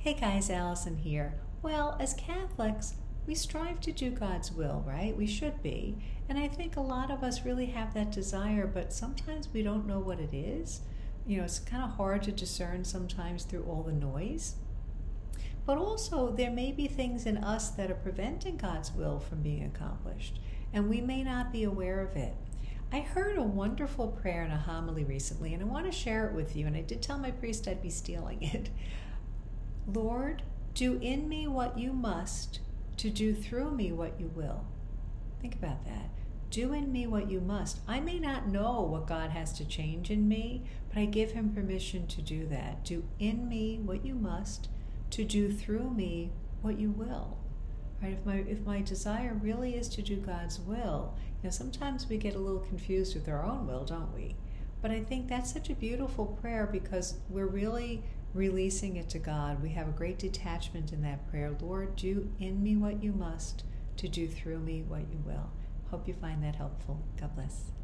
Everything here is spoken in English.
Hey guys, Allison here. Well, as Catholics, we strive to do God's will, right? We should be. And I think a lot of us really have that desire, but sometimes we don't know what it is. It's kind of hard to discern sometimes through all the noise. But also, there may be things in us that are preventing God's will from being accomplished, and we may not be aware of it. I heard a wonderful prayer in a homily recently, and I want to share it with you, and I did tell my priest I'd be stealing it. Lord, do in me what you must, to do through me what you will. Think about that. Do in me what you must. I may not know what God has to change in me, but I give him permission to do that. Do in me what you must, to do through me what you will. Right? If my desire really is to do God's will, sometimes we get a little confused with our own will, don't we? But I think that's such a beautiful prayer because we're really releasing it to God. We have a great detachment in that prayer. Lord, do in me what you must, to do through me what you will. Hope you find that helpful. God bless.